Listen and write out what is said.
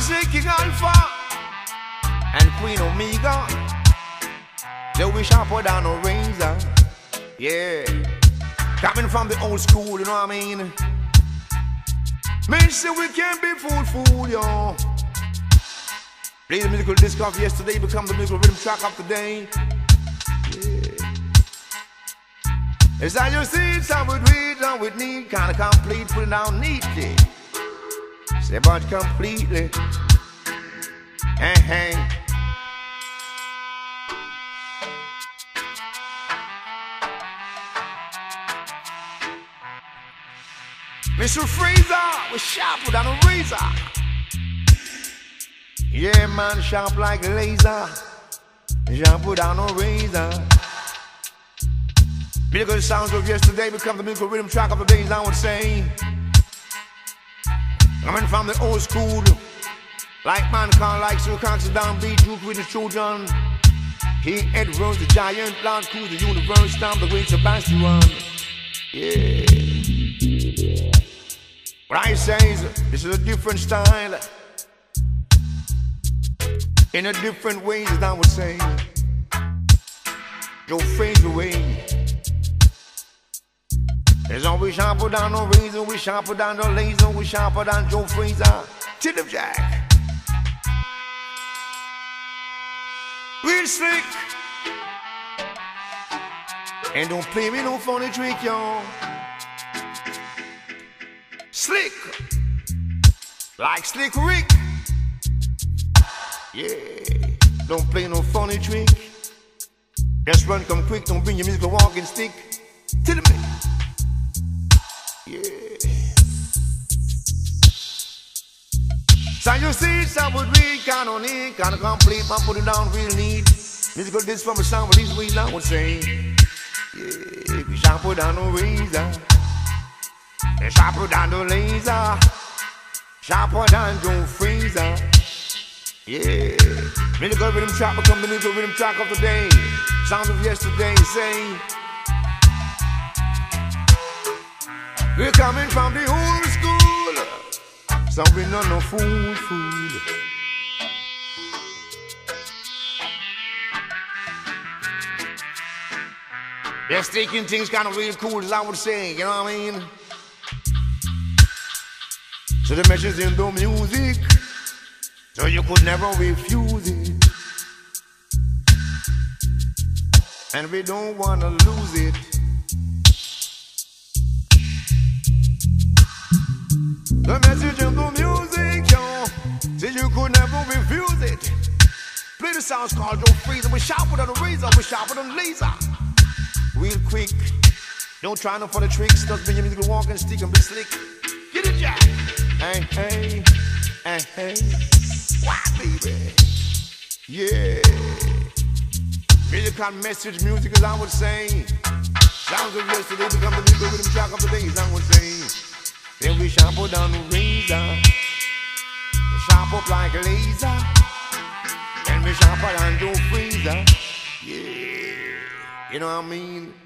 say King Alpha and Queen Omega, they wish I put down a razor. Yeah, coming from the old school, you know what I mean? Men say we can't be fool, yo. Play the musical disc of yesterday, become the musical rhythm track of today. Yeah. As I just see, some would read, some would need, kinda complete, put it down neatly. Say but completely. Hey. Mr. Frazier was sharper than a razor. Yeah, man, sharp like a laser. Sharper than a razor. Musical sounds of yesterday become the musical rhythm track of the days, I would say. Coming from the old school, like man can't like so Cox downbeat, Duke with the children. He Edwards, the giant, Lord Cool, the universe, Tom, the great Sebastian. Yeah. What I say is, this is a different style. In a different ways, as I would say. Your Frazier way. There's always sharper than no razor, we sharper than no laser, we sharper than Joe Frazier. Tip of Jack. Real slick. And don't play me no funny trick, y'all. Slick. Like Slick Rick. Yeah. Don't play no funny trick. Just run, come quick, don't bring your musical walking stick. To the me. Yeah. So you see, some would read, kinda neat, kinda complete, man, put it down real neat. Musical disc from a sound, but these ways I would say. Yeah, if you sharper down no razor, sharper than the laser, sharper than Joe Frazier. Yeah, musical rhythm track become the musical rhythm track of the day. Sound of yesterday, say. We're coming from the old school, so we know no fool. They're taking things kind of real cool, as I would say, you know what I mean? So the message in the music, so you could never refuse it. And we don't wanna lose it. The message in the music, yo, so you could never refuse it. Play the sounds called Joe Frazier. We're sharper than a razor, we're sharper than a laser. Real quick, don't try no for the tricks. Just bring your musical walk and stick and be slick. Get it, Jack. Hey. What, baby? Yeah. Musical message, music, as I would say. Sounds of yesterday become the musical rhythm track of the days, I would say. Then we sharper down the razor, sharp up like a laser, and we sharper than Joe Frazier. Yeah, you know what I mean?